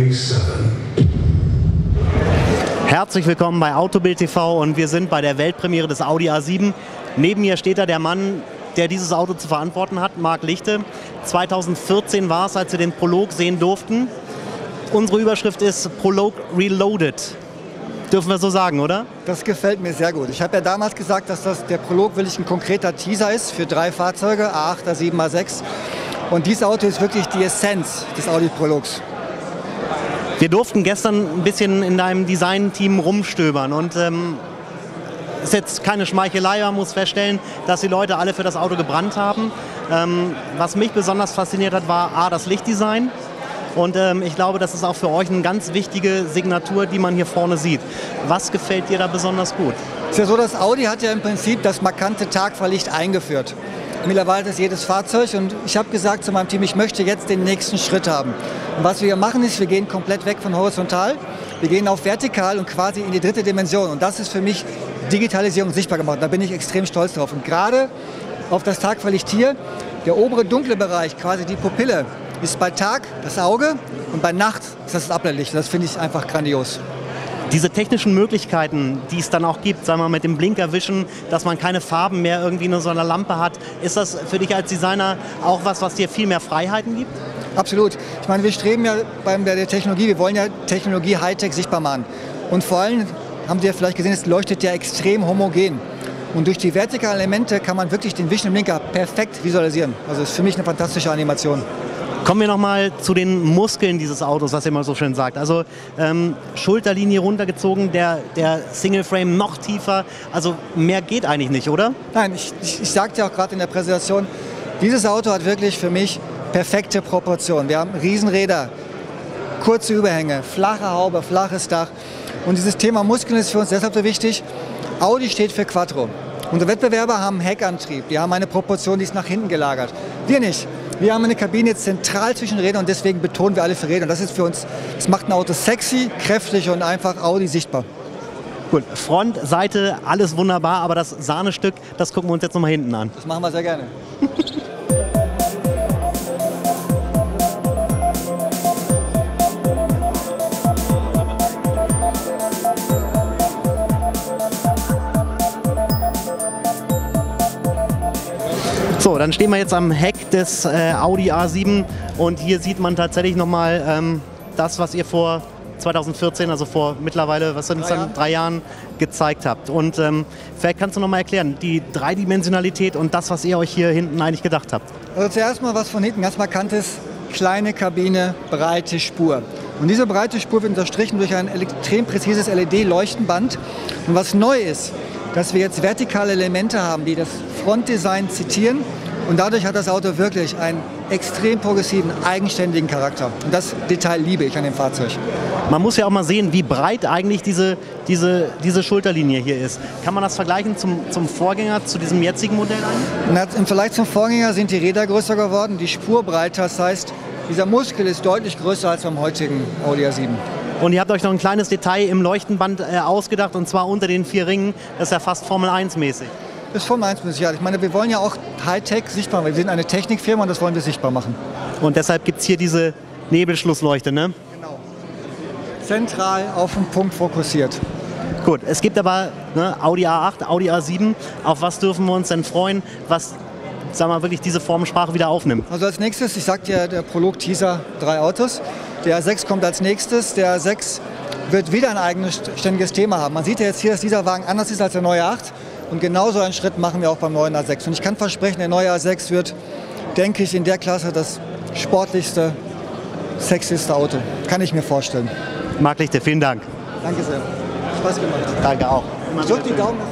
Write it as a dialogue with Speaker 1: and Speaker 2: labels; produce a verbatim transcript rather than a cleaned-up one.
Speaker 1: Herzlich willkommen bei Autobild T V und wir sind bei der Weltpremiere des Audi A sieben. Neben mir steht da der Mann, der dieses Auto zu verantworten hat, Marc Lichte. zweitausendvierzehn war es, als wir den Prolog sehen durften. Unsere Überschrift ist Prolog Reloaded. Dürfen wir so sagen, oder?
Speaker 2: Das gefällt mir sehr gut. Ich habe ja damals gesagt, dass das, der Prolog wirklich ein konkreter Teaser ist für drei Fahrzeuge, A acht, A sieben, A sechs. Und dieses Auto ist wirklich die Essenz des Audi Prologs.
Speaker 1: Wir durften gestern ein bisschen in deinem Design-Team rumstöbern und ähm, ist jetzt keine Schmeichelei, man muss feststellen, dass die Leute alle für das Auto gebrannt haben. Ähm, was mich besonders fasziniert hat, war A, das Lichtdesign. Und ähm, ich glaube, das ist auch für euch eine ganz wichtige Signatur, die man hier vorne sieht. Was gefällt dir da besonders gut?
Speaker 2: Es ist ja so, dass Audi hat ja im Prinzip das markante Tagfahrlicht eingeführt. Mittlerweile ist jedes Fahrzeug und ich habe gesagt zu meinem Team, ich möchte jetzt den nächsten Schritt haben. Und was wir hier machen ist, wir gehen komplett weg von horizontal, wir gehen auf vertikal und quasi in die dritte Dimension. Und das ist für mich Digitalisierung sichtbar gemacht. Da bin ich extrem stolz drauf. Und gerade auf das Tagfahrlicht hier, der obere dunkle Bereich, quasi die Pupille, ist bei Tag das Auge und bei Nacht ist das das Abblendlicht. Das finde ich einfach grandios.
Speaker 1: Diese technischen Möglichkeiten, die es dann auch gibt, sagen wir mal mit dem Blinkerwischen, dass man keine Farben mehr irgendwie in so einer Lampe hat, ist das für dich als Designer auch was, was dir viel mehr Freiheiten gibt?
Speaker 2: Absolut. Ich meine, wir streben ja bei der Technologie, wir wollen ja Technologie Hightech sichtbar machen. Und vor allem, haben Sie ja vielleicht gesehen, es leuchtet ja extrem homogen. Und durch die vertikalen Elemente kann man wirklich den Vision Blinker perfekt visualisieren. Also das ist für mich eine fantastische Animation.
Speaker 1: Kommen wir nochmal zu den Muskeln dieses Autos, was ihr immer so schön sagt. Also ähm, Schulterlinie runtergezogen, der, der Single Frame noch tiefer. Also mehr geht eigentlich nicht, oder?
Speaker 2: Nein, ich, ich, ich sagte ja auch gerade in der Präsentation, dieses Auto hat wirklich für mich perfekte Proportionen. Wir haben Riesenräder, kurze Überhänge, flache Haube, flaches Dach. Und dieses Thema Muskeln ist für uns deshalb so wichtig. Audi steht für Quattro. Unsere Wettbewerber haben einen Heckantrieb, die haben eine Proportion, die ist nach hinten gelagert. Wir nicht. Wir haben eine Kabine zentral zwischen den Rädern und deswegen betonen wir alle für Räder. Und das ist für uns, das macht ein Auto sexy, kräftig und einfach Audi sichtbar.
Speaker 1: Gut, Front, Seite, alles wunderbar, aber das Sahnestück, das gucken wir uns jetzt nochmal hinten an.
Speaker 2: Das machen wir sehr gerne.
Speaker 1: So, dann stehen wir jetzt am Heck des äh, Audi A sieben und hier sieht man tatsächlich nochmal ähm, das, was ihr vor zweitausendvierzehn, also vor mittlerweile, was sind es dann, drei Jahren gezeigt habt. Und ähm, vielleicht kannst du nochmal erklären, die Dreidimensionalität und das, was ihr euch hier hinten eigentlich gedacht habt.
Speaker 2: Also zuerst mal was von hinten ganz markant ist, kleine Kabine, breite Spur. Und diese breite Spur wird unterstrichen durch ein extrem präzises L E D-Leuchtenband. Und was neu ist, dass wir jetzt vertikale Elemente haben, die das Frontdesign zitieren. Und dadurch hat das Auto wirklich einen extrem progressiven, eigenständigen Charakter. Und das Detail liebe ich an dem Fahrzeug.
Speaker 1: Man muss ja auch mal sehen, wie breit eigentlich diese, diese, diese Schulterlinie hier ist. Kann man das vergleichen zum, zum Vorgänger, zu diesem jetzigen Modell eigentlich?
Speaker 2: Im Vergleich zum Vorgänger sind die Räder größer geworden, die Spur breiter. Das heißt, dieser Muskel ist deutlich größer als beim heutigen Audi A sieben.
Speaker 1: Und ihr habt euch noch ein kleines Detail im Leuchtenband äh, ausgedacht, und zwar unter den vier Ringen. Das ist ja fast Formel eins mäßig.
Speaker 2: Das ist Formel eins mäßig, ja. Ich meine, wir wollen ja auch Hightech sichtbar machen. Wir sind eine Technikfirma und das wollen wir sichtbar machen.
Speaker 1: Und deshalb gibt es hier diese Nebelschlussleuchte, ne?
Speaker 2: Genau. Zentral auf den Punkt fokussiert.
Speaker 1: Gut, es gibt aber ne, Audi A acht, Audi A sieben. Auf was dürfen wir uns denn freuen, was, sagen wir mal, wirklich diese Formensprache wieder aufnimmt?
Speaker 2: Also als nächstes, ich sagte ja, der Prolog-Teaser, drei Autos. Der A sechs kommt als nächstes. Der A sechs wird wieder ein eigenständiges Thema haben. Man sieht ja jetzt hier, dass dieser Wagen anders ist als der neue A acht. Und genauso einen Schritt machen wir auch beim neuen A sechs. Und ich kann versprechen, der neue A sechs wird, denke ich, in der Klasse das sportlichste, sexyste Auto. Kann ich mir vorstellen.
Speaker 1: Marc Lichte, vielen Dank.
Speaker 2: Danke sehr. Spaß gemacht.
Speaker 1: Danke auch.
Speaker 2: Drückt die Daumen.